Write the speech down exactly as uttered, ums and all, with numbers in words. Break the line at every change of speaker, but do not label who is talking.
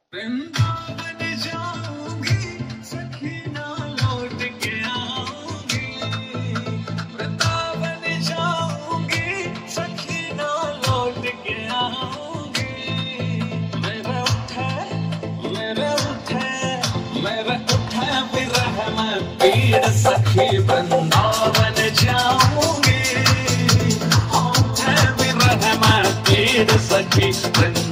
वृंदावन जाऊंगी सखी ना लौट के आऊंगी, वृंदावन जाऊंगी सखी ना लौट के आऊंगी। मेरे उठे मेरे उठे मेरे उठे विरह में पीड़ सखी, वृंदावन जाऊंगी उठे विरह में पीड़ सखी।